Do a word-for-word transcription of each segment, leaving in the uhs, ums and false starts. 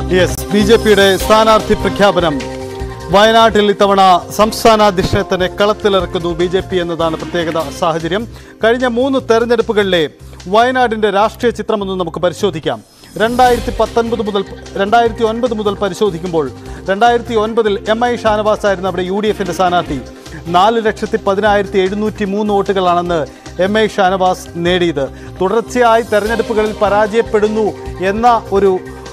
Yes B J പിയുടെ സ്ഥാനാർത്ഥി പ്രഖ്യാപനം വയനാട്ടിൽ ഇത്തവണ സംസ്ഥാനാധ്യക്ഷനെ തന്നെ കളത്തിലിറക്കുന്നു ബി ജെ പി എന്നതാണ് പ്രത്യേകത സാഹചര്യം. കഴിഞ്ഞ മൂന്ന് തെരഞ്ഞെടുപ്പുകളിലെ വയനാടിൻ്റെ രാഷ്ട്രീയ ചിത്രമൊന്നും നമുക്ക് പരിശോധിക്കാം. രണ്ടായിരത്തി പത്തൊൻപത് മുതൽ രണ്ടായിരത്തി ഒൻപത് മുതൽ പരിശോധിക്കുമ്പോൾ രണ്ടായിരത്തി ഒൻപതിൽ എം ഐ ഷാനവാസ് ആയിരുന്നു അവിടെ യു ഡി എഫിൻ്റെ സ്ഥാനാർത്ഥി. നാല് ലക്ഷത്തി പതിനായിരത്തി എഴുന്നൂറ്റി മൂന്ന് വോട്ടുകളാണെന്ന് എം ഐ ഷാനവാസ് നേടിയത്. തുടർച്ചയായി തെരഞ്ഞെടുപ്പുകളിൽ പരാജയപ്പെടുന്നു എന്ന ഒരു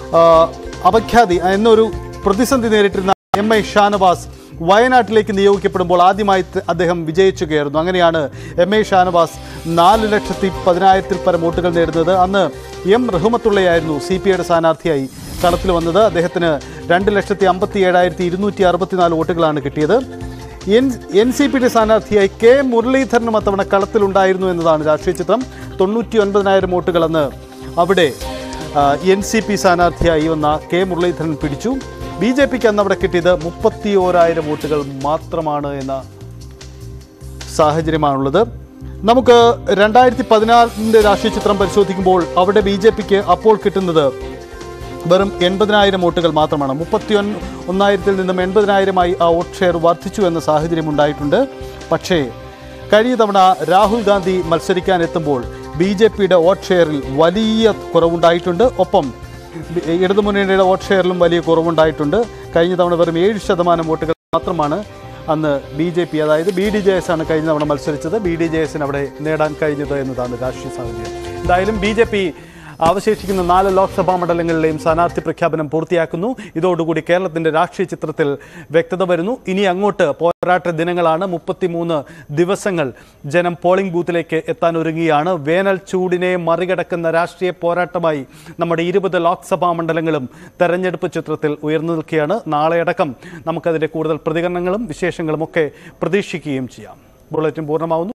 അപഖ്യാതി എന്നൊരു പ്രതിസന്ധി നേരിട്ടിരുന്ന എം ഐ ഷാനവാസ് വയനാട്ടിലേക്ക് നിയോഗിക്കപ്പെടുമ്പോൾ ആദ്യമായി അദ്ദേഹം വിജയിച്ചുകയായിരുന്നു. അങ്ങനെയാണ് എം ഐ ഷാനവാസ് നാല് ലക്ഷത്തി പതിനായിരത്തിൽ പരം വോട്ടുകൾ നേടുന്നത്. അന്ന് എം റഹ്മത്തുള്ളയായിരുന്നു സി പി ഐയുടെ സ്ഥാനാർത്ഥിയായി കളത്തിൽ വന്നത്. അദ്ദേഹത്തിന് രണ്ട് ലക്ഷത്തി അമ്പത്തി ഏഴായിരത്തി ഇരുന്നൂറ്റി അറുപത്തിനാല് വോട്ടുകളാണ് കിട്ടിയത്. എൻ എൻ സി പിയുടെ സ്ഥാനാർത്ഥിയായി കെ മുരളീധരനും അത്തവണ കളത്തിലുണ്ടായിരുന്നു എന്നതാണ് രാഷ്ട്രീയ ചിത്രം. തൊണ്ണൂറ്റി ഒൻപതിനായിരം വോട്ടുകളെന്ന് അവിടെ എൻ സി പി സ്ഥാനാർത്ഥിയായി വന്ന കെ മുരളീധരൻ പിടിച്ചു. ബി ജെ പിക്ക് അന്ന് അവിടെ കിട്ടിയത് മുപ്പത്തി ഓരായിരം വോട്ടുകൾ മാത്രമാണ് എന്ന സാഹചര്യമാണുള്ളത്. നമുക്ക് രണ്ടായിരത്തി പതിനാറിൻ്റെ രാഷ്ട്രീയ ചിത്രം പരിശോധിക്കുമ്പോൾ അവിടെ ബി ജെ പിക്ക് അപ്പോൾ കിട്ടുന്നത് വെറും എൺപതിനായിരം വോട്ടുകൾ മാത്രമാണ്. മുപ്പത്തി ഒൻ ഒന്നായിരത്തിൽ നിന്നും എൺപതിനായിരമായി ആ വോട്ട് ഷെയർ വർദ്ധിച്ചു എന്ന സാഹചര്യം ഉണ്ടായിട്ടുണ്ട്. പക്ഷേ കഴിഞ്ഞ തവണ രാഹുൽ ഗാന്ധി മത്സരിക്കാൻ എത്തുമ്പോൾ ബി ജെ പിയുടെ വോട്ട് ഷെയറിൽ വലിയ കുറവുണ്ടായിട്ടുണ്ട്. ഒപ്പം ഇടതുമുന്നണിയുടെ വോട്ട് ഷെയറിലും വലിയ കുറവുണ്ടായിട്ടുണ്ട്. കഴിഞ്ഞ തവണ വെറും ഏഴ് ശതമാനം വോട്ടുകൾ മാത്രമാണ് അന്ന് ബി ജെ പി, അതായത് ബി ഡി ജെ എസ് ആണ് കഴിഞ്ഞ തവണ മത്സരിച്ചത്. ബി ഡി ജെ എസിന് അവിടെ നേടാൻ കഴിഞ്ഞത് എന്നതാണ് രാഷ്ട്രീയ സാഹചര്യം. എന്തായാലും ബി ജെ പി അവശേഷിക്കുന്ന നാല് ലോക്സഭാ മണ്ഡലങ്ങളിലെയും സ്ഥാനാർത്ഥി പ്രഖ്യാപനം പൂർത്തിയാക്കുന്നു. ഇതോടുകൂടി കേരളത്തിൻ്റെ രാഷ്ട്രീയ ചിത്രത്തിൽ വ്യക്തത വരുന്നു. ഇനി അങ്ങോട്ട് പോരാട്ട ദിനങ്ങളാണ്. മുപ്പത്തിമൂന്ന് ദിവസങ്ങൾ ജനം പോളിംഗ് ബൂത്തിലേക്ക് എത്താൻ ഒരുങ്ങുകയാണ്. വേനൽ ചൂടിനെ മറികടക്കുന്ന രാഷ്ട്രീയ പോരാട്ടമായി നമ്മുടെ ഇരുപത് ലോക്സഭാ മണ്ഡലങ്ങളും തെരഞ്ഞെടുപ്പ് ചിത്രത്തിൽ ഉയർന്നു നിൽക്കുകയാണ്. നാളെയടക്കം നമുക്കതിൻ്റെ കൂടുതൽ പ്രതികരണങ്ങളും വിശേഷങ്ങളും ഒക്കെ പ്രതീക്ഷിക്കുകയും ചെയ്യാം. ബുള്ളറ്റിൻ പൂർണ്ണമാവുന്നു.